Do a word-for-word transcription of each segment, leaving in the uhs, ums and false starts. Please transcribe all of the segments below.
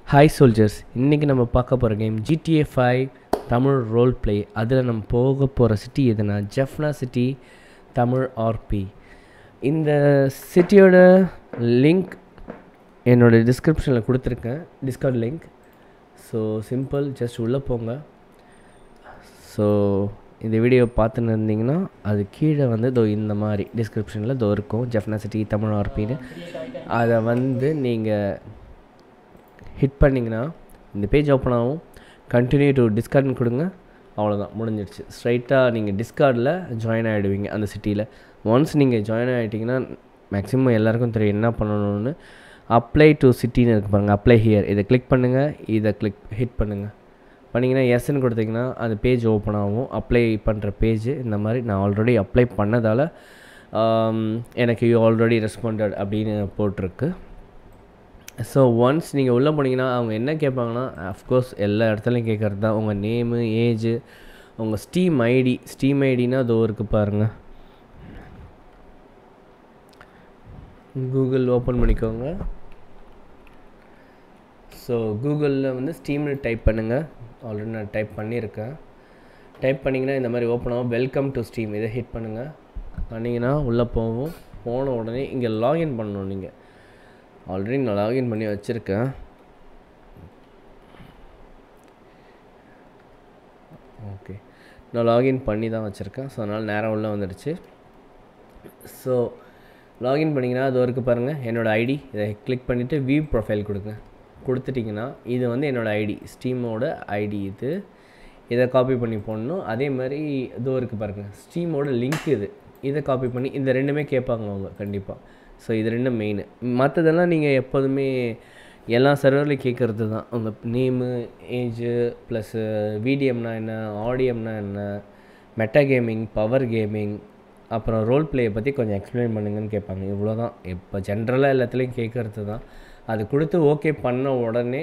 Hi soldiers, இன்றைக்கி நம்ம பார்க்க போகிற game G T A five Tamil role play. அதில் நம்ம போக போகிற சிட்டி எதுனா Jaffna city Tamil R P. இந்த சிட்டியோட லிங்க் என்னோடய டிஸ்கிரிப்ஷனில் கொடுத்துருக்கேன், Discord link. So simple, just உள்ளே போங்க. ஸோ இந்த வீடியோ பார்த்துன்னு இருந்தீங்கன்னா அது கீழே வந்து இதோ இந்த மாதிரி டிஸ்கிரிப்ஷனில் இதோ இருக்கும் ஜெஃப்னா சிட்டி தமிழ் ஆர்பின்னு. அதை வந்து நீங்கள் ஹிட் பண்ணிங்கன்னா இந்த பேஜ் ஓப்பன் ஆகும். கண்டினியூ டு டிஸ்கார்ட்னு கொடுங்க, அவ்வளோதான், முடிஞ்சிடுச்சு. ஸ்ட்ரைட்டாக நீங்கள் டிஸ்கார்டில் ஜாயின் ஆகிடுவீங்க அந்த சிட்டியில். ஒன்ஸ் நீங்கள் ஜாயின் ஆகிட்டிங்கன்னா மேக்ஸிமம் எல்லாேருக்கும் தெரியும் என்ன பண்ணணும்னு. அப்ளை டு சிட்டின்னு இருக்கு பாருங்கள், அப்ளை ஹியர். இதை கிளிக் பண்ணுங்கள், இதை கிளிக் ஹிட் பண்ணுங்கள். பண்ணிங்கன்னா எஸ்ன்னு கொடுத்தீங்கன்னா அந்த பேஜ் ஓப்பன் ஆகும். அப்ளை பண்ணுற பேஜ் இந்த மாதிரி. நான் ஆல்ரெடி அப்ளை பண்ணதால் எனக்கு யூ ஆல்ரெடி ரெஸ்பாண்டட் அப்படின்னு போட்டிருக்கு. ஸோ ஒன்ஸ் நீங்கள் உள்ளே போனீங்கன்னா அவங்க என்ன கேட்பாங்கன்னா, அஃப்கோர்ஸ் எல்லா இடத்துலையும் கேட்குறது தான் உங்கள் நேமு, ஏஜு, உங்கள் ஸ்டீம் ஐடி. ஸ்டீம் ஐடினா அதோ இருக்குது பாருங்கள். கூகுள் ஓப்பன் பண்ணிக்கோங்க. ஸோ கூகுளில் வந்து ஸ்டீம்னு டைப் பண்ணுங்கள். ஆல்ரெடி நான் டைப் பண்ணியிருக்கேன். டைப் பண்ணிங்கன்னா இந்த மாதிரி ஓப்பன் ஆகும். வெல்கம் டு ஸ்டீம், இதை ஹிட் பண்ணுங்கள். பண்ணிங்கன்னா உள்ளே போவோம். போன உடனே இங்கே லாகின் பண்ணணும். நீங்கள் ஆல்ரெடி நான் லாகின் பண்ணி வச்சுருக்கேன். ஓகே, நான் லாகின் பண்ணி தான் வச்சுருக்கேன். ஸோ அதனால் நேரம் உள்ளே வந்துடுச்சு. ஸோ லாகின் பண்ணிங்கன்னா அது வரைக்கும் பாருங்கள் என்னோடய ஐடி. இதை கிளிக் பண்ணிவிட்டு வியூ ப்ரொஃபைல் கொடுங்க. கொடுத்துட்டிங்கன்னா இது வந்து என்னோடய ஐடி, ஸ்டீமோட ஐடி இது. இதை காப்பி பண்ணி போடணும். அதே மாதிரி இதோ இருக்குது பாருங்கள் ஸ்டீமோட லிங்க் இது. இதை காப்பி பண்ணி இந்த ரெண்டுமே கேட்பாங்க அவங்க கண்டிப்பாக. ஸோ இது ரெண்டும் மெயின். மற்றதெல்லாம் நீங்கள் எப்போதுமே எல்லா சர்வர்லையும் கேட்குறது தான். உங்கள் நேமு, ஏஜு, ப்ளஸ்ஸு விடிஎம்னா என்ன, ஆடியம்னா என்ன, மெட்டா கேமிங், பவர் கேமிங், அப்புறம் ரோல் பிளேயை பற்றி கொஞ்சம் எக்ஸ்பிளைன் பண்ணுங்கன்னு கேட்பாங்க. இவ்வளோ தான். இப்போ ஜென்ரலாக எல்லாத்துலேயும் கேட்குறது தான். அது கொடுத்து ஓகே பண்ண உடனே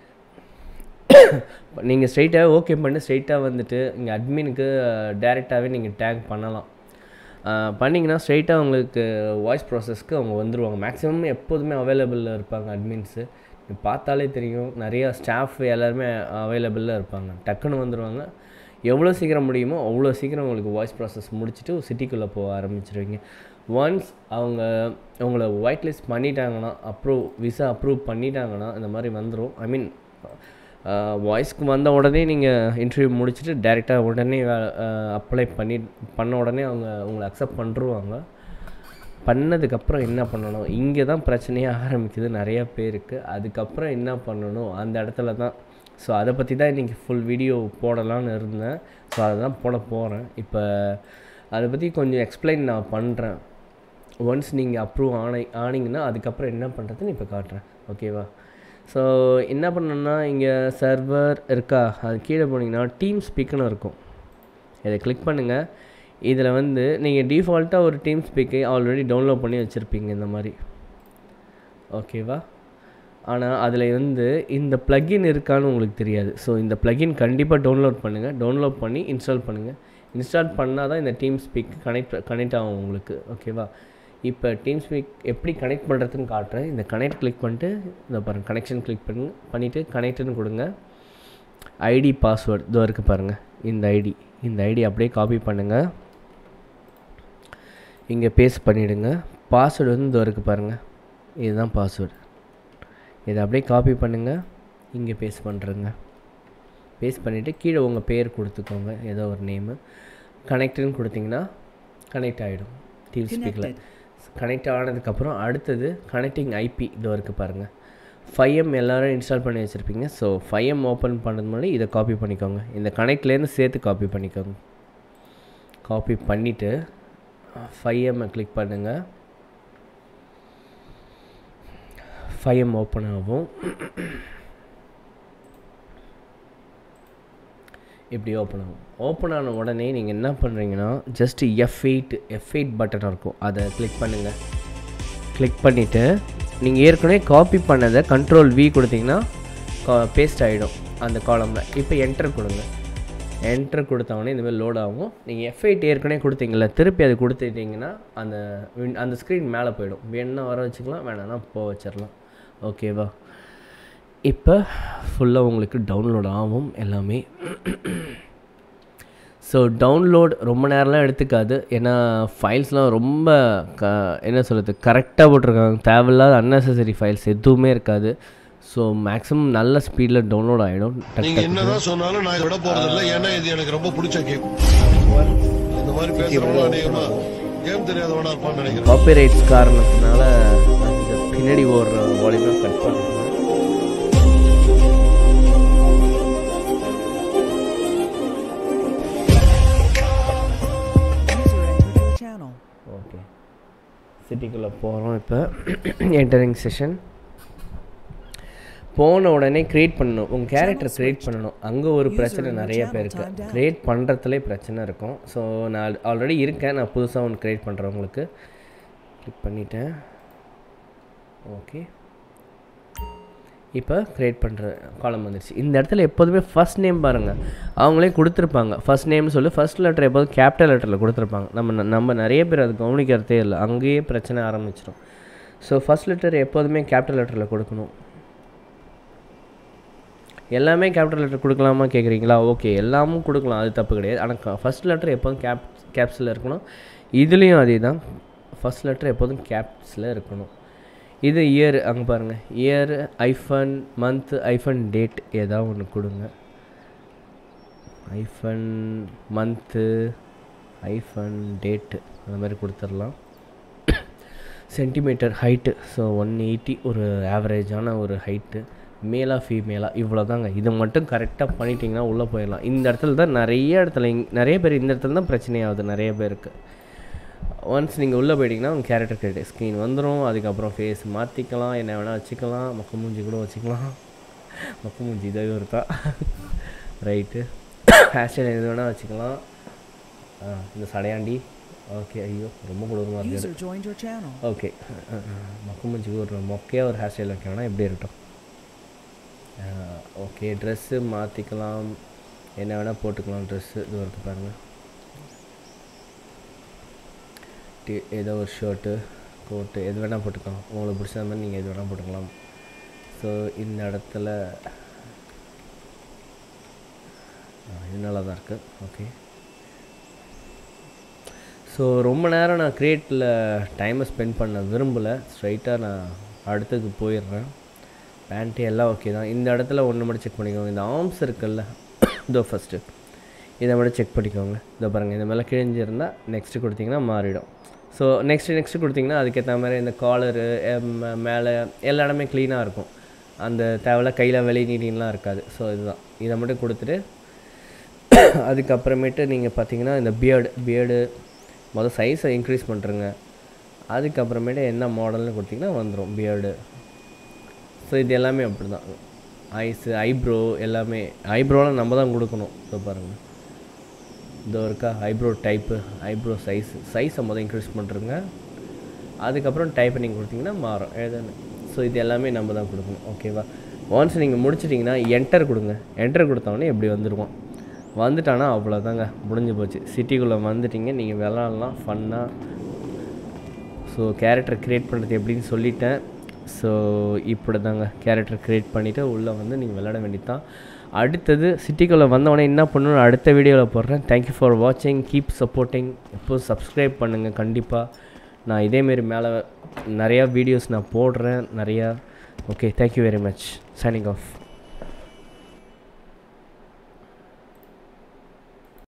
நீங்கள் ஸ்ட்ரைட்டாக ஓகே பண்ணி ஸ்ட்ரைட்டாக வந்துட்டு இங்கே அட்மினுக்கு டேரெக்டாகவே நீங்கள் டேக் பண்ணலாம். பண்ணிங்கன்னா ஸ்ட்ரைட்டாக உங்களுக்கு வாய்ஸ் ப்ராசஸ்க்கு அவங்க வந்துடுவாங்க. மேக்ஸிமம் எப்போதுமே அவைலபிளில் இருப்பாங்க அட்மின்ஸு. பார்த்தாலே தெரியும், நிறையா ஸ்டாஃப் எல்லாருமே அவைலபிளில் இருப்பாங்க. டக்குன்னு வந்துடுவாங்க. எவ்வளோ சீக்கிரம் முடியுமோ அவ்வளோ சீக்கிரம் உங்களுக்கு வாய்ஸ் ப்ராசஸ் முடிச்சுட்டு சிட்டிக்குள்ளே போக ஆரம்பிச்சிருவீங்க. ஒன்ஸ் அவங்க உங்களை ஒயிட் லிஸ்ட் பண்ணிட்டாங்கன்னா, அப்ரூவ் விசா அப்ரூவ் பண்ணிட்டாங்கன்னா இந்த மாதிரி வந்துடும். ஐ மீன் வாய்ஸ்க்கு வந்த உடனே நீங்கள் இன்டர்வியூ முடிச்சுட்டு டைரெக்டாக உடனே அப்ளை பண்ணி பண்ண உடனே அவங்க உங்களை அக்செப்ட் பண்ணிருவாங்க. பண்ணதுக்கப்புறம் என்ன பண்ணணும், இங்கே தான் பிரச்சனையே ஆரம்பிக்குது நிறையா பேருக்கு. அதுக்கப்புறம் என்ன பண்ணணும் அந்த இடத்துல தான். ஸோ அதை பற்றி தான் இன்றைக்கி ஃபுல் வீடியோ போடலான்னு இருந்தேன். ஸோ அதை தான் போட போகிறேன். இப்போ அதை பற்றி கொஞ்சம் எக்ஸ்பிளைன் நான் பண்ணுறேன். ஒன்ஸ் நீங்கள் அப்ரூவ் ஆனி ஆனிங்கன்னா அதுக்கப்புறம் என்ன பண்ணுறதுன்னு இப்போ காட்டுறேன். ஓகேவா? ஸோ என்ன பண்ணணுன்னா இங்கே சர்வர் இருக்கா, அது கீழே போனீங்கன்னா டீம் ஸ்பீக்குன்னு இருக்கும். இதை கிளிக் பண்ணுங்கள். இதில் வந்து நீங்கள் டிஃபால்ட்டாக ஒரு டீம் ஸ்பீக்கை ஆல்ரெடி டவுன்லோட் பண்ணி வச்சுருப்பீங்க இந்த மாதிரி. ஓகேவா? ஆனால் அதில் வந்து இந்த ப்ளகின் இருக்கான்னு உங்களுக்கு தெரியாது. ஸோ இந்த ப்ளகின் கண்டிப்பாக டவுன்லோட் பண்ணுங்கள். டவுன்லோட் பண்ணி இன்ஸ்டால் பண்ணுங்கள். இன்ஸ்டால் பண்ணால் தான் இந்த டீம் ஸ்பீக் கனெக்ட் கனெக்ட் ஆகும் உங்களுக்கு. ஓகேவா? இப்போ டீம் ஸ்பீக் எப்படி கனெக்ட் பண்ணுறதுன்னு காட்டுறேன். இந்த கனெக்ட் கிளிக் பண்ணிட்டு இந்த பாருங்கள் கனெக்ஷன் கிளிக் பண்ணி பண்ணிவிட்டு கனெக்டுன்னு கொடுங்க. ஐடி பாஸ்வேர்டு இதோ இருக்குது பாருங்கள். இந்த ஐடி இந்த ஐடி அப்படியே காப்பி பண்ணுங்கள். இங்கே பேஸ்ட் பண்ணிவிடுங்க. பாஸ்வேர்டு வந்து இதோ இருக்குது பாருங்கள், இதுதான் பாஸ்வேர்டு. இதை அப்படியே காப்பி பண்ணுங்கள், இங்கே பேஸ்ட் பண்ணுறேங்க. பேஸ்ட் பண்ணிவிட்டு கீழே உங்கள் பேர் கொடுத்துக்கோங்க, ஏதோ ஒரு நேமு. கனெக்டுன்னு கொடுத்தீங்கன்னா கனெக்ட் ஆகிடும் டீம் ஸ்பீக்கில். கனெக்ட் ஆனதுக்கப்புறம் அடுத்தது கனெக்டிங் ஐபி இதோ இருக்குது பாருங்கள். ஃபைவ் எம் எல்லோரும் இன்ஸ்டால் பண்ணி வச்சுருப்பீங்க. ஸோ ஃபைவ் எம் ஓப்பன் பண்ணுறது முன்னாடி இதை காப்பி பண்ணிக்கோங்க. இந்த கனெக்ட்லேருந்து சேர்த்து காப்பி பண்ணிக்கோங்க. காப்பி பண்ணிவிட்டு ஃபைவ் எம்மை கிளிக் பண்ணுங்கள். ஃபைவ் எம் ஓப்பன் ஆகும். இப்படி ஓப்பன் ஆகும். ஓப்பன் ஆன உடனே நீங்கள் என்ன பண்ணுறீங்கன்னா just F eight F eight button இருக்கும், அதை கிளிக் பண்ணுங்கள். கிளிக் பண்ணிவிட்டு நீங்கள் ஏற்கனவே காப்பி பண்ணதை கண்ட்ரோல் வி கொடுத்தீங்கன்னா பேஸ்ட் ஆகிடும் அந்த காலமில். இப்போ என்டர் கொடுங்க. என்டர் கொடுத்தவொடனே இந்தமாதிரி லோட் ஆகும். நீங்கள் எஃப் எயிட் ஏற்கனவே கொடுத்தீங்களா, திருப்பி அது கொடுத்துட்டிங்கன்னா அந்த அந்த ஸ்க்ரீன் மேலே போயிடும். வேணுன்னா வர வச்சுக்கலாம், வேணான்னா போக வச்சிடலாம். ஓகேவா? இப்போ ஃபுல்லாக உங்களுக்கு டவுன்லோட் ஆகும் எல்லாமே. ஸோ டவுன்லோட் ரொம்ப நேரம்லாம் எடுத்துக்காது, ஏன்னா ஃபைல்ஸ்லாம் ரொம்ப க என்ன சொல்கிறது கரெக்டாக போட்டிருக்காங்க, தேவையில்லாத அன்னெசரி ஃபைல்ஸ் எதுவுமே இருக்காது. ஸோ மேக்ஸிமம் நல்ல ஸ்பீடில் டவுன்லோட் ஆகிடும். நீங்கள் என்னதான் சொன்னாலும் நான் விட போகிறதில்ல, ஏன்னா இது எனக்கு ரொம்ப பிடிச்ச கேம். இந்த மாதிரி பேசுகிறவங்க அநேகமாக கேம் தெரியாதவனா இருப்பான்னு நினைக்கிறேன். காப்பிரைட்ஸ் காரணத்தினால இந்த பின்னாடி ஒரு வால்யூமை கட் பண்ணுறேன். ஓகே, சிட்டிக்குள்ளே போகிறோம். இப்போ என்டரிங் செஷன் போன உடனே க்ரியேட் பண்ணணும், உங்கள் கேரக்டர் க்ரியேட் பண்ணணும். அங்கே ஒரு பிரச்சனை நிறைய பேருக்கு, க்ரியேட் பண்ணுறதுலே பிரச்சனை இருக்கும். ஸோ நான் ஆல்ரெடி இருக்கேன், நான் புதுசாக ஒன்று க்ரியேட் பண்ணுறேன். உங்களுக்கு கிளிக் பண்ணிட்டேன். ஓகே, இப்போ க்ரியேட் பண்ணுற காலம் வந்துடுச்சு. இந்த இடத்துல எப்போதுமே ஃபஸ்ட் நேம் பாருங்கள், அவங்களே கொடுத்துருப்பாங்க. ஃபஸ்ட் நேம்னு சொல்லி ஃபஸ்ட் லெட்டர் எப்போதும் கேபிட்டல் லெட்டரில் கொடுத்துருப்பாங்க. நம்ம நம்ம நிறைய பேர் அது கவனிக்கிறதே இல்லை, அங்கேயே பிரச்சனை ஆரம்பிச்சிடும். ஸோ ஃபஸ்ட் லெட்டர் எப்போதுமே கேபிட்டல் லெட்டரில் கொடுக்கணும். எல்லாமே கேபிட்டல் லெட்டர் கொடுக்கலாமா கேட்குறீங்களா? ஓகே, எல்லாமும் கொடுக்கலாம், அது தப்பு கிடையாது. ஆனால் ஃபஸ்ட் லெட்டர் எப்போதும் கேப் கேப்ஸில் இருக்கணும். இதுலேயும் அதே தான், ஃபஸ்ட் லெட்டர் எப்போதும் கேப்ஸில் இருக்கணும். இது இயர், அங்கே பாருங்கள், இயர் ஐஃபன் மந்த் ஐஃபன் டேட் ஏதாவது ஒன்று கொடுங்க. ஐஃபன் மந்த்து ஐஃபன் டேட்டு அந்த மாதிரி கொடுத்துடலாம். Centimetre height, so one eighty ஒரு ஆவரேஜான ஒரு ஹைட்டு. மேலா ஃபீமேலா இவ்வளோ தாங்க. இது மட்டும் கரெக்டாக பண்ணிட்டீங்கன்னா உள்ளே போயிடலாம். இந்த இடத்துல தான் நிறைய இடத்துல நிறைய பேர் இந்த இடத்துல தான் பிரச்சனையாகுது நிறைய பேருக்கு. ஒன்ஸ் நீங்கள் உள்ளே போயிட்டீங்கன்னா உங்கள் கேரக்டர் கிரியேட் ஸ்க்ரீன் வந்துடும். அதுக்கப்புறம் ஃபேஸ் மாற்றிக்கலாம், என்ன வேணால் வச்சுக்கலாம், மொக்க மூஞ்சி கூட வச்சுக்கலாம். மொக்க மூஞ்சி இதாக இருக்கா ரைட்டு. ஹேர் ஸ்டைல் எது வேணால் வச்சுக்கலாம். இந்த சடையாண்டி ஓகே, ஐயோ ரொம்ப கொடூரமாக இருக்குது. ஓகே, மொக்க மூஞ்சிக்கு ஒரு மொக்கையாக ஒரு ஹேர் ஸ்டைல் வைக்க வேணால் எப்படி இருக்கட்டும். ஓகே, ட்ரெஸ்ஸு மாற்றிக்கலாம், என்ன வேணால் போட்டுக்கலாம். ட்ரெஸ்ஸு இது வருது பாருங்கள், டி ஏதோ ஒரு ஷர்ட்டு கோட்டு எது வேணால் போட்டுக்கலாம். உங்களுக்கு பிடிச்ச மாதிரி நீங்கள் எது வேணால் போட்டுக்கலாம். ஸோ இந்த இடத்துல இது நல்லா தான் இருக்குது. ஓகே, ஸோ ரொம்ப நேரம் நான் க்ரியேட்டில் டைமை ஸ்பெண்ட் பண்ண விரும்பலை, ஸ்ட்ரைட்டாக நான் அடுத்ததுக்கு போயிடுறேன். பேண்ட்டு எல்லாம் ஓகே தான். இந்த இடத்துல ஒன்று மட்டும் செக் பண்ணிக்கோங்க, இந்த ஆர்ம்ஸ் இருக்குல்ல, இதோ ஃபஸ்ட்டு இதை மட்டும் செக் பண்ணிக்கோங்க. இதோ பாருங்கள், இந்த மேலே கிழிஞ்சிருந்தால் நெக்ஸ்ட்டு கொடுத்திங்கன்னா மாறிடும். ஸோ நெக்ஸ்ட்டு நெக்ஸ்ட்டு கொடுத்திங்கன்னா அதுக்கேற்ற மாதிரி இந்த காலரு மேலே எல்லா இடமே க்ளீனாக இருக்கும். அந்த தேவையில்ல கையில் வெளியே நீட்டின்லாம் இருக்காது. ஸோ இதுதான், இதை மட்டும் கொடுத்துட்டு அதுக்கப்புறமேட்டு நீங்கள் பார்த்தீங்கன்னா இந்த பியர்டு பியர்டு மொதல் சைஸை இன்க்ரீஸ் பண்ணுறங்க. அதுக்கப்புறமேட்டு என்ன மாடல்னு கொடுத்திங்கன்னா வந்துடும் பியர்டு. ஸோ இது எல்லாமே அப்படி தான். ஐஸு ஐப்ரோ எல்லாமே ஐப்ரோலாம் நம்ம தான் கொடுக்கணும். ஸோ பாருங்கள், இதோ இருக்கா ஐப்ரோ டைப்பு, ஐப்ரோ சைஸு சைஸை மொதல் இன்க்ரீஸ் பண்ணுறங்க. அதுக்கப்புறம் டைப்பை நீங்கள் கொடுத்திங்கன்னா மாறும் எழுதுன்னு. ஸோ இது எல்லாமே நம்ம தான் கொடுக்கணும். ஓகேவா? ஒன்ஸ் நீங்கள் முடிச்சிட்டிங்கன்னா என்டர் கொடுங்க. என்டர் கொடுத்தோடனே எப்படி வந்துடுவோம், வந்துட்டானா அவ்வளோதாங்க, முடிஞ்சு போச்சு. சிட்டிக்குள்ளே வந்துட்டிங்க, நீங்கள் விளாட்லாம் ஃபன்னாக. ஸோ கேரக்டர் க்ரியேட் பண்ணுறது எப்படின்னு சொல்லிட்டேன். ஸோ இப்படி தாங்க கேரக்டர் க்ரியேட் பண்ணிவிட்டு உள்ளே வந்து நீங்கள் விளையாட வேண்டியது தான். அடுத்தது சிட்டிக்குள்ளே வந்தவொடனே என்ன பண்ணணும்னு அடுத்த வீடியோவில் போடுறேன். தேங்க்யூ ஃபார் வாட்சிங், கீப் சப்போர்ட்டிங். எப்போது சப்ஸ்கிரைப் பண்ணுங்கள் கண்டிப்பாக. நான் இதேமாரி மேலே நிறையா வீடியோஸ் நான் போடுறேன் நிறையா. Okay, thank you very much. Signing of.